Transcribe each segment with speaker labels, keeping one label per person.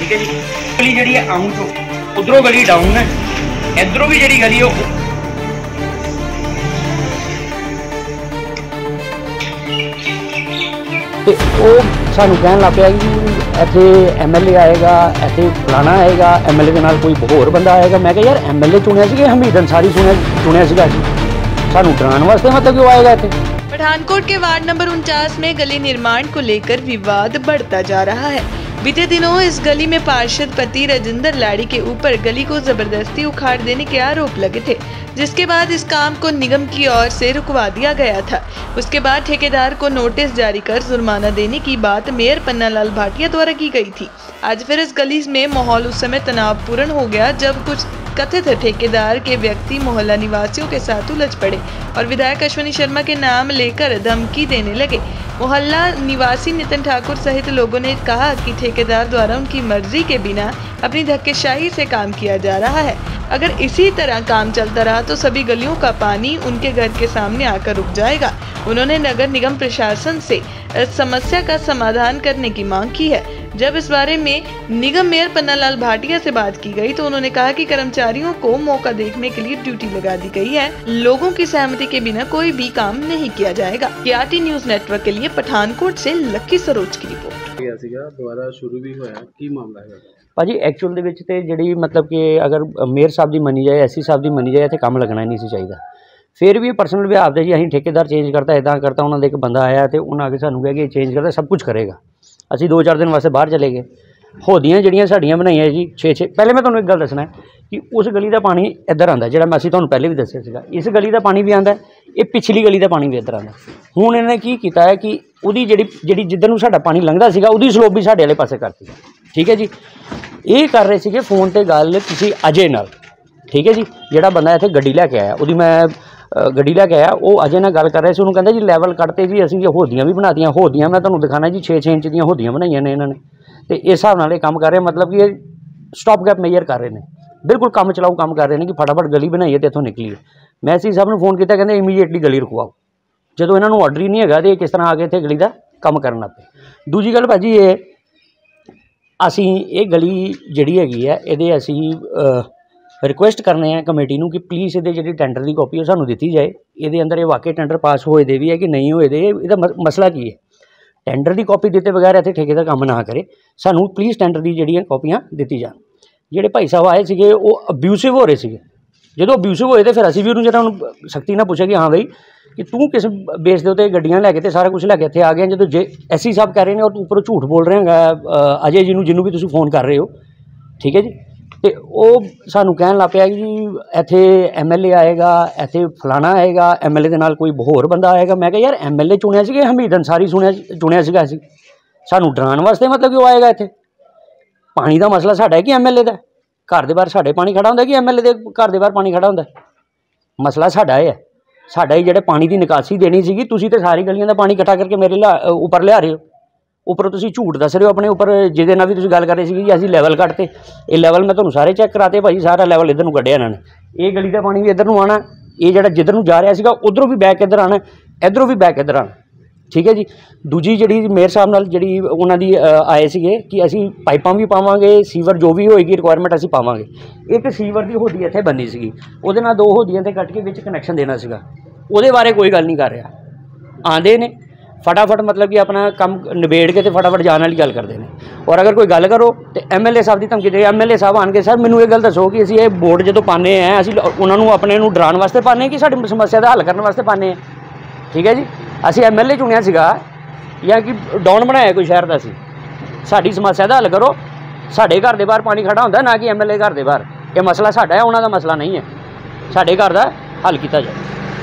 Speaker 1: ठीक है जी। गली जी आऊँ तो उधरों गली डाउन है, इधरों भी जी गली
Speaker 2: सानू कहन लग पिया कि इत्थे MLA आएगा, इत्थे फलाना आएगा, MLA के नाल कोई होर बंदा आएगा। मैं कहा यार MLA चुनिया सी, हमीद अंसारी चुनिया सीगा जी, सानू डराने वास्ते मतलब क्यों आएगा इत्थे।
Speaker 3: पठानकोट के वार्ड नंबर 49 में गली निर्माण को लेकर विवाद बढ़ता जा रहा है। बीते दिनों इस गली में पार्षद पति राजेंद्र लाड़ी के ऊपर गली को जबरदस्ती उखाड़ देने के आरोप लगे थे, जिसके बाद इस काम को निगम की ओर से रुकवा दिया गया था। उसके बाद ठेकेदार को नोटिस जारी कर जुर्माना देने की बात मेयर पन्नालाल भाटिया द्वारा की गई थी। आज फिर इस गली में माहौल उस समय तनावपूर्ण हो गया जब कुछ कथित ठेकेदार के व्यक्ति मोहल्ला निवासियों के साथ उलझ पड़े और विधायक अश्विनी शर्मा के नाम लेकर धमकी देने लगे। मोहल्ला निवासी नितिन ठाकुर सहित लोगों ने कहा कि ठेकेदार द्वारा उनकी मर्जी के बिना अपनी धक्केशाही से काम किया जा रहा है। अगर इसी तरह काम चलता रहा तो सभी गलियों का पानी उनके घर के सामने आकर रुक जाएगा। उन्होंने नगर निगम प्रशासन से इस समस्या का समाधान करने की मांग की है। जब इस बारे में निगम मेयर पन्नालाल भाटिया से बात की गई तो उन्होंने कहा कि कर्मचारियों को मौका देखने के लिए ड्यूटी लगा दी गई है, लोगों की सहमति के बिना कोई भी काम नहीं किया जाएगा। KRT न्यूज़ नेटवर्क के लिए पठानकोट से लक्की सरोज की रिपोर्ट।
Speaker 4: दोबारा शुरू भी होया की मामला है
Speaker 2: भाजी एक्चुअल दे विच ते जिहड़ी मतलब कि अगर मेयर साहब की मनी जाए, SC साहब की मनी जाए तो काम लगना ही नहीं चाहिए। फिर भी परसनल विभाग दे जी असीं ठेकेदार चेंज करता इदा करता, उन्होंने एक बंदा आया तो उन्हें आके सानू कहा कि चेंज करता सब कुछ करेगा। असीं 2-4 दिन वास्ते बाहर चले गए। होदियां जिहड़ियां साडियां बनाईयां जी 6-6 पहले मैं तुहानूं एक गल दसना है कि उस गली का पानी इधर आंदा जिहड़ा मैं असीं तुहानूं पहले भी दस्सिया सीगा, इस गली का पानी भी आंदा, ये पिछली गली का पानी भी इधर आंदा। हुण इन्हें की कीता है कि उहदी जिहड़ी जिधर नूं साडा पानी लंघदा सीगा उहदी स्लोप भी साडे वाले पासे करती। ठीक है जी, ये कर रहे थे फोन पर गल किसी अजय नाल। ठीक है जी, जिहड़ा बंदा इत्थे गड्डी लैके आया उहदी मैं गड्डी लैके आया, वो अजय नाल गल कर रहे थे। उन्होंने कहता जी लैवल कटते जी असीं होदियां भी बनातियां, होदियां मैं तुहानूं दिखाना जी 6-6 इंच दी होदियां बनाईयां ने इन्होंने, तो इस हिसाब नाल काम कर रहे, मतलब कि स्टॉप गैप मेजर कर रहे हैं, बिल्कुल काम चलाऊ काम कर रहे हैं कि फटाफट गली बनाइए तो इत्थों निकलीए। मैं SC साहब ने फोन किया, कहते इमीडिएटली गली रुकवाओ। जो इन्होंने ऑर्डर ही नहीं है तो किस तरह आके इत्थे गली का काम करन लग पे। दूजी गल भाजी ये असीं ये गली जिहड़ी हैगी है इहदे असीं रिक्वेस्ट करने हैं कमेटी नूं कि प्लीज़ ये जी टेंडर की कॉपी सानू दी जाए। ये अंदर ये वाकई टेंडर पास होए दे भी है कि नहीं होए दे, इसदा मसला की है। टेंडर की कॉपी दिते बगैर इत्थे ठेकेदार काम ना करे, सानू प्लीज़ टेंडर की जिहड़ियां कॉपियां दी जान। जिहड़े भाई साहब आए थे वो अब्यूसिव हो रहे थे, जो अब्यूसिव होए तो फिर असीं भी उन्होंने जरा सख्ती ना पूछे कि हाँ बई कि तू किस बेस के उत्ते गड्डियां लैके तो सारा कुछ लैके इत्थे आ गया। जो SC साहब कह रहे हैं और ऊपर झूठ बोल रहे हैं अजय जी जिन्हों भी तुसीं फोन कर रहे हो। ठीक है जी, तो वो सानू कहन लग पिया कि इत्थे MLA आएगा, इत्थे फलाना आएगा, MLA के नाल कोई होर बंदा आएगा। मैं कहा यार MLA चुनिया सी, हमीद अंसारी चुनिया सीगा असीं, सानू डराने वास्ते मतलब क्यों आएगा इत्थे। पानी का मसला साडा है कि MLA का? घर के बाहर साडे पानी खड़ा हुंदा कि MLA के घर के बाहर पानी खड़ा हुंदा? मसला साडा है, साडा ही जिहड़े पानी की निकासी देनी सीगी, तुसीं ते सारी गलियां दा पानी इकट्ठा करके मेरे उपर लिया रहे हो। उपर तुसीं झूठ दस रहे हो अपने उपर, जिहदे नाल भी तुसीं गल कर रहे सी कि असीं लैवल कटते। ये लैवल मैं तुहानूं सारे चैक कराते भाई, सारा लैवल इधर नूं कड्ढिया इन्होंने। ये गली का पानी भी इधर नूं आना, ये जिहड़ा जिधर नूं जा रहा सीगा उधरों भी बैक इधर आना, इधरों भी बैक इधर आना। ठीक है जी, दूजी जिहड़ी मेयर साहब नाल जिहड़ी उन्हां दी आए सीगे कि असीं पाइपां भी पावांगे, सीवर जो भी होएगी रिक्वायरमेंट असीं पावांगे। एक सीवर की होदी इत्थे बननी सीगी, उहदे नाल 2 होदियां ते कट के विच कनैक्शन देना सीगा, उहदे बारे कोई गल नहीं कर रहा। आंदे ने फटाफट मतलब कि अपना काम निबेड़ के तो फटाफट जाने वाली गल करते हैं। और अगर कोई गल करो तो MLA साहब की धमकी दे, MLA साहब आन के सर मैनू ये गल दसो कि असीं ये बोर्ड जो पाने हैं असीं उन्होंने अपने नूं डराउण वास्ते पाने कि साडी समस्या का हल करने वास्ते पाने हैं। ठीक है जी, असीं MLA चुनिया सीगा या कि डॉन बनाया कोई शहर का? असीं साडी समस्या का हल करो, साडे घर के बाहर पानी खड़ा होंदा ना कि MLA घर के बाहर। ये मसला साडा है, उन्हों का मसला नहीं है, साडे घर का हल किया जाए।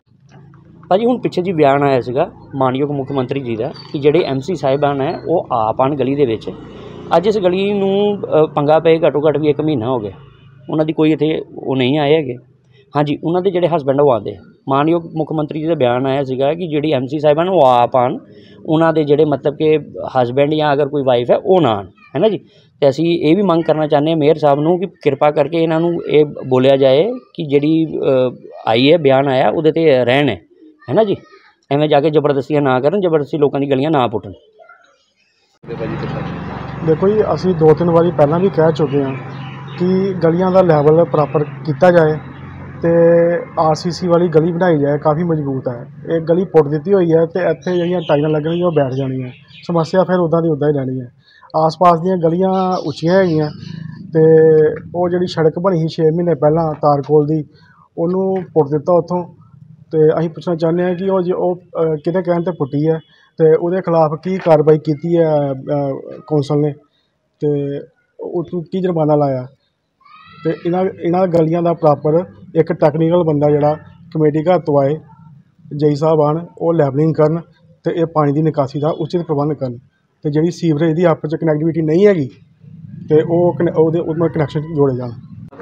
Speaker 2: भाजी हुण पिछे जी बयान आया सीगा मानयोग मुख मंत्री जी का कि जिहड़े MC साहिबान है वो आप आन गली दे विच। अज इस गली नूं पंगा पे घट्टो घट्ट भी 1 महीना हो गया, उन्होंने कोई इत्थे वो नहीं आए है। हाँ जी, उन्होंने जिहड़े हसबैंड वो आते, मानयोग मुख मंत्री जी का बयान आया सीगा कि जिहड़ी MC साहिबान वो आप आन, उन्होंने जिहड़े मतलब कि हसबैंड या अगर कोई वाइफ है वो ना आन, है ना जी। तो असीं ये भी मंग करना चाहते हैं मेयर साहब नूं कि कृपा करके इन्हों ये बोलिया जाए कि जिहड़ी आई है बयान आया उहदे ते रहन है ना जी, एवें जाके जबरदस्तियां ना करन, जबरदस्ती लोगों की गलियां ना पुट्टन।
Speaker 5: देखो जी असी 2-3 वारी पहला भी कह चुके हैं कि गलियां का लैवल प्रॉपर किया जाए तो RCC वाली गली बनाई जाए, काफ़ी मजबूत है। एक गली पुट दी हुई है तो इत्थे जिहड़ियां टाइलां लगणगियां वो बैठ जाणियां, समस्या फिर उदां दी उदां ही रहनी है। आस पास दीयां गलियां उच्चियां हैगियां ते वो जिहड़ी सड़क बनी सी 6 महीने पहलां तारकोल दी उहनूं पुट दित्ता उत्थों। तो असीं पुछना चाहुंदे हां कि वो किहदे कहण ते पुट्टी है तो उहदे खिलाफ की कार्रवाई की है कौंसल ने, तो उसनूं की जुर्माना लाया। तो इन्हां गलियां दा प्रॉपर एक टैक्नीकल बंदा जिहड़ा कमेटी घर तो आए जई साहब आन वो लैवलिंग करन तो ये पानी की निकासी का उचित प्रबंध करन। तो जिहड़ी सीवरेज की आपस च कनैक्टिविटी नहीं हैगी तो वो कनैक्शन जोड़े जाण।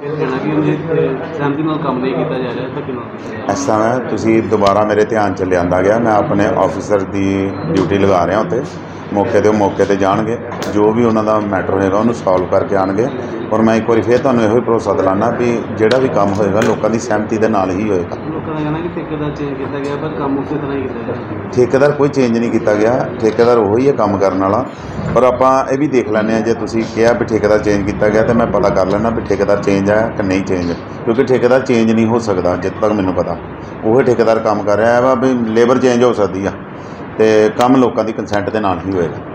Speaker 6: इस समय तुसी दोबारा मेरे ध्यान च लिया गया, मैं अपने ऑफिसर की ड्यूटी लगा रहा उत्ते मौके ते जाणगे, जो भी उन्हों का मैटर होएगा उन्होंने सॉल्व करके आएंगे। और मैं एक बार फिर तुहानूं इहो भरोसा दिलाना भी जिहड़ा भी काम होएगा लोगों की सहमति के नाल ही होएगा। ठेकेदार कोई चेंज नहीं किया गया, ठेकेदार वही है काम करने वाला। पर आपां ये भी देख लैंदे जे तुसीं कहा भी ठेकेदार चेंज किया गया तो मैं पता कर लेना भी ठेकेदार चेंज है कि नहीं चेंज, क्योंकि ठेकेदार चेंज नहीं हो सकता जित तक मैनूं पता। वही ठेकेदार काम कर रहा है वा भी लेबर चेंज हो सकती है तो काम लोगों की कंसेंट के नाल ही होएगा।